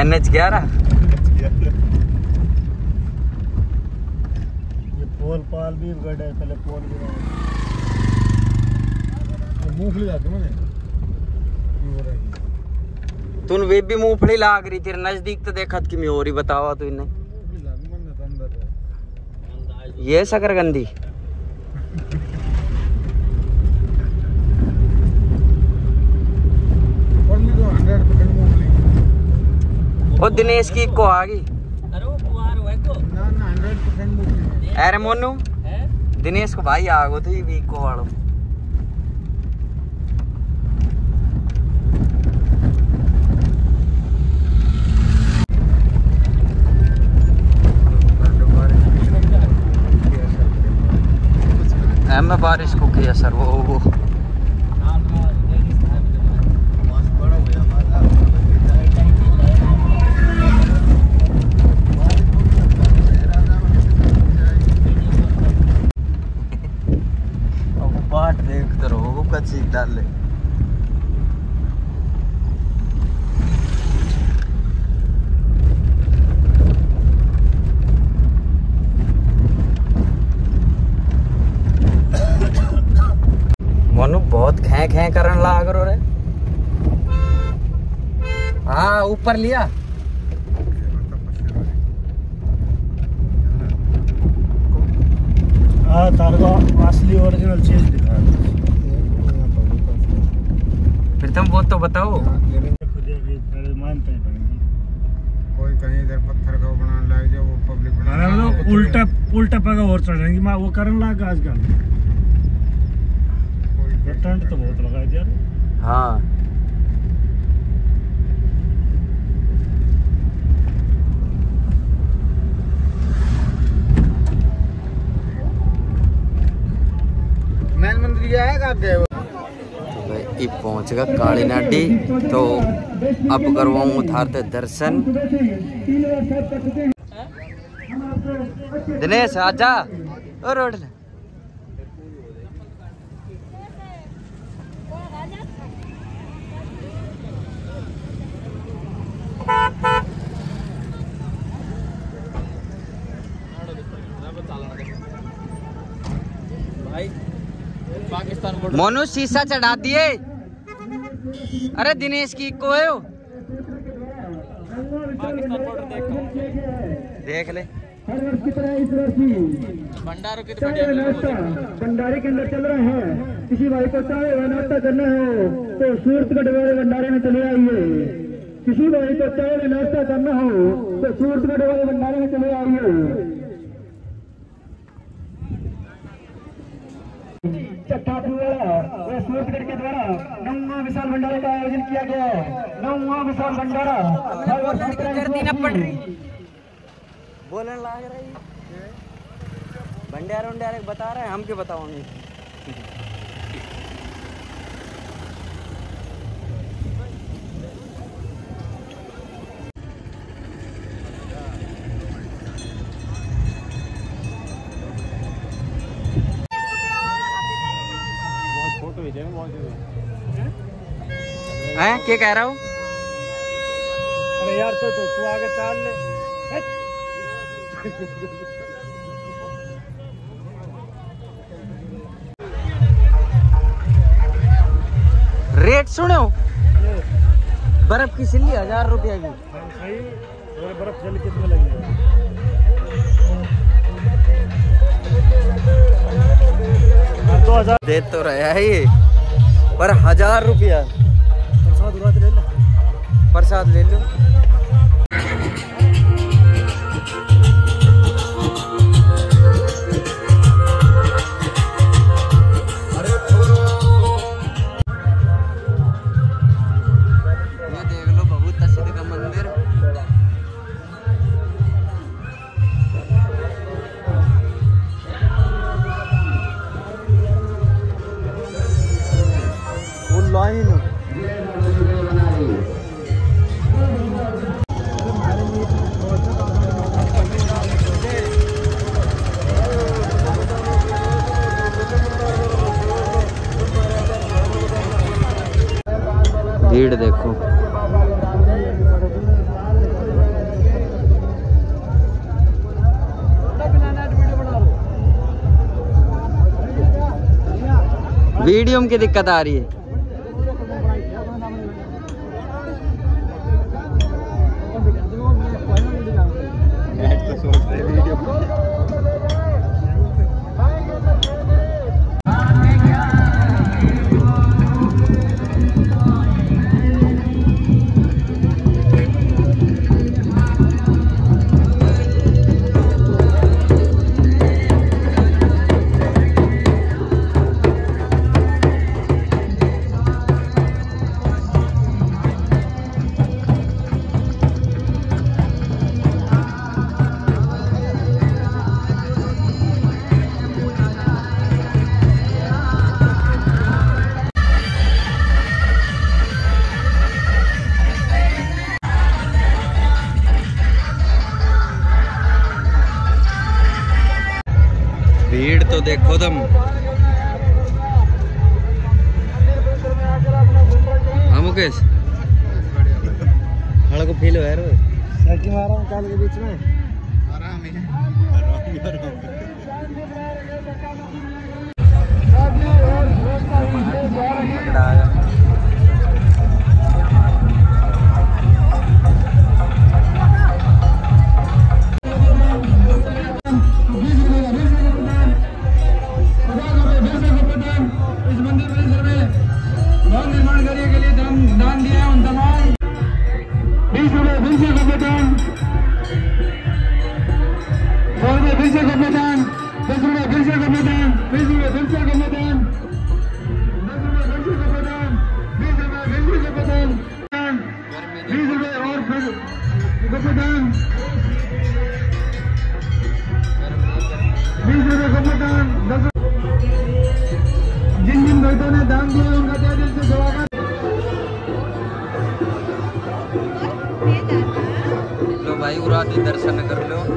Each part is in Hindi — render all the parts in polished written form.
NH11 ये पोल पाल भी गड़े पहले पोल भी मूंगफली जाती मुझे तून वे भी मूंगफली लाग रही तेरे नजदीक तो देखत कि मैं और ही बतावा तू इन्हें ये शकरकंदी वो दिनेश की को आ गई अरे मोनू दिनेश को भाई आ गो तो भी को वालो में बारिश को किया सर वो बाट देखते रहो वो कच्ची डाले मनु बहुत खे खे करन लाग रो रे। हाँ ऊपर लिया हाँ तार को असली ओरिजिनल चीज दिखा फिर तुम वो तो बताओ मानते ही बनेगी कोई कहीं इधर पत्थर का बनाने लग जाए वो पब्लिक बनाने उल्टा उल्टा पगा और चढ़ेंगी माँ वो करन लाग आजकल टेंट तो बहुत लगाई दिया हाँ मैन मंदिर गया है कब गए ये पहुंच गया काली नाडी तो अब करवाऊं उधारते दर्शन। दिनेश आजा ओ रोड ले मोनू शीशा चढ़ा दिए। अरे दिनेश की को है देख ले भंडारे के अंदर चल रहा है। किसी भाई को चाहे नाश्ता करना हो तो सूरतगढ़ वाले भंडारे में चले आइए। किसी भाई को चाहे नाश्ता करना हो तो सूरतगढ़ वाले भंडारे में चले आइए। सूरतगढ़ के द्वारा 9वां विशाल भंडारे का आयोजन किया गया है। 9वां विशाल भंडारा बोलने लग रही भंडारे वंडारे बता रहे हैं हम क्या बताओगे। हैं क्या कह रहा हूँ। अरे यार तो तू आगे चाल ले। रेट सुनो बर्फ की सिल्ली 1000 रुपया की। सही बर्फ जल कितने लगी दे तो रहा है ये पर 1000 रुपया। प्रसाद ले लो। ये देख लो बहुत प्रसिद्ध का मंदिर। वो लाइन भीड़ देखो। वीडियो में की दिक्कत आ रही है। भीड़ तो देखो तुम। हाँ मुकेश, हड़ को फील है रो सकी मारा हूं काल के बीच में आराम है। जिन जिन भक्तों ने दान दिया उनका तहे दिल से स्वागत। लो भाई उरादी दर्शन कर लो।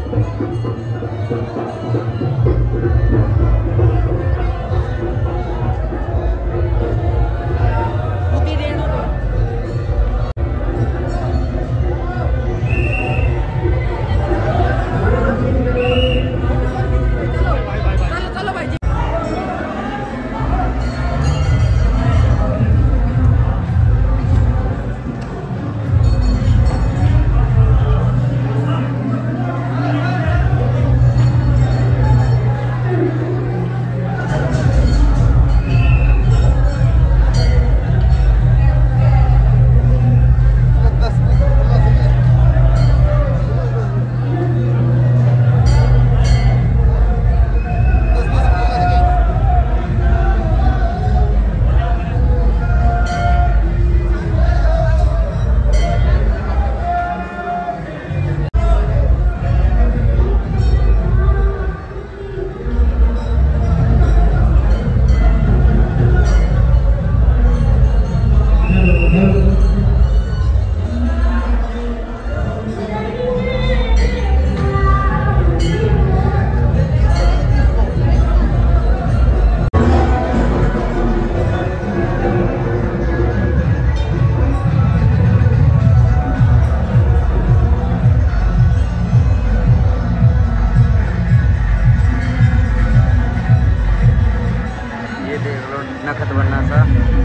नखत बनना सा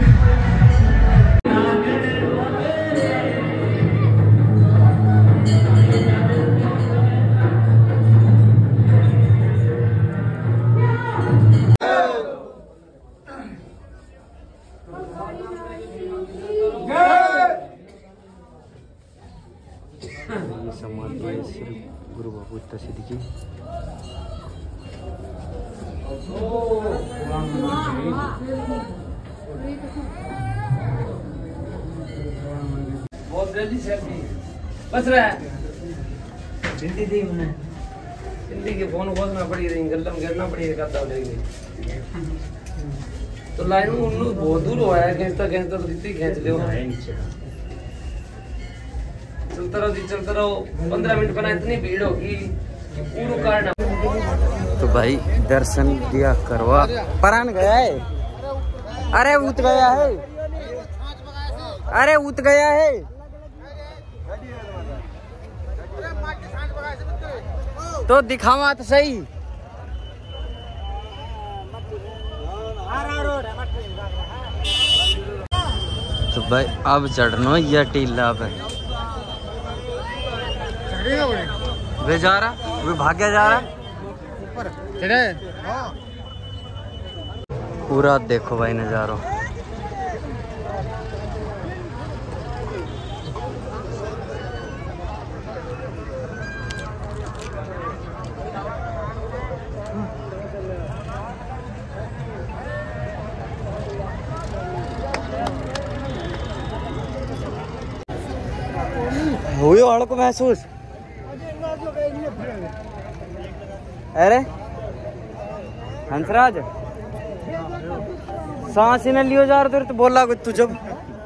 ये समाधि है श्री गुरु बाबू सिद्ध की। बहुत जल्दी से बस रहा है हिंदी थी मैंने हिंदी के फोन खोजना पड़ी रही गल्लम गिरना पड़ी करता तो लाइन में बहुत दूर हुआ है खींचता खींचता तो जितनी खींच लो चलता रहो 15 मिनट बना इतनी भीड़ होगी कि पूरा काटना। तो भाई दर्शन दिया करवा परान गया है। अरे उत गया है, अरे उत गया है। तो दिखावा तो सही। भाई अब चढ़ना ये टीला पे वे जा रहा वे भाग्य जा रहा पूरा देखो भाई नजारो। हुई वालों को महसूस अरे हंसराज सांस ही न लियो जा रहा तो बोला तू जब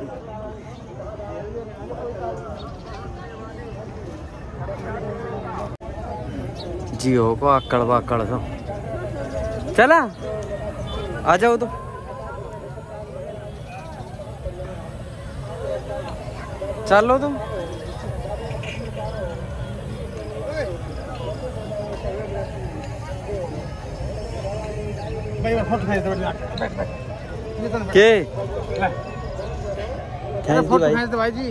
जियो को आकड़ बाकड़ तो चला आ जाओ तो चलो तुम के भाई जी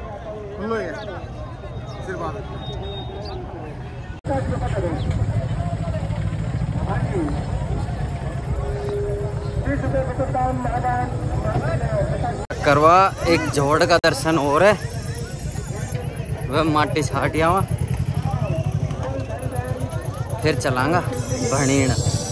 करवा एक जोड़ का दर्शन और है वह माटी छाटिया फिर चलांगा भणीण।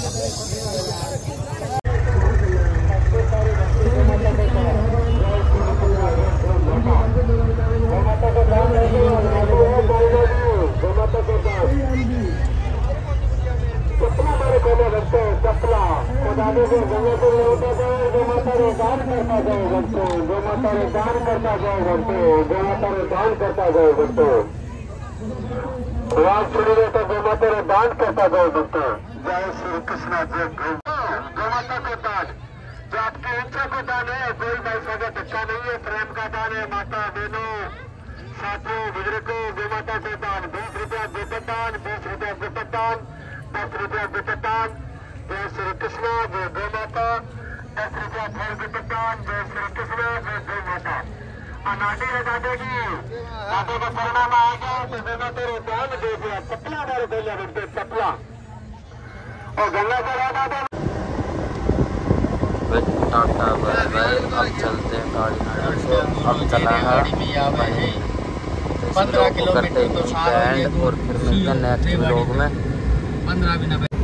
दान करता जाओ दोस्तों। जय श्री कृष्ण जय गौ माता को दान जो आपके इच्छा को दान है कोई भाई साहब धक्का नहीं है प्रेम का दान है। माता बहनों साथियों बुजुर्गों गौ माता को दान 20 रुपया गोपद दान 20 रुपया गोपद दान 10 रुपया गोपद दान। जय श्री कृष्ण जय गौ माता 10 रुपया फल गोपद दान। जय श्री कृष्ण जय गौ माता। अनाटी है दादेगी दादे को परिणाम आएगा तो गंगा तेरे दान दे दिया चपला मारे बोलिया बोलते चपला और गंगा का दादा टाटा बाय बाय। अब चलते हैं गाड़ी से अब चलाना 15 किलोमीटर तो और फिर मिलते हैं नेक्स्ट व्लॉग में 15 भी ना।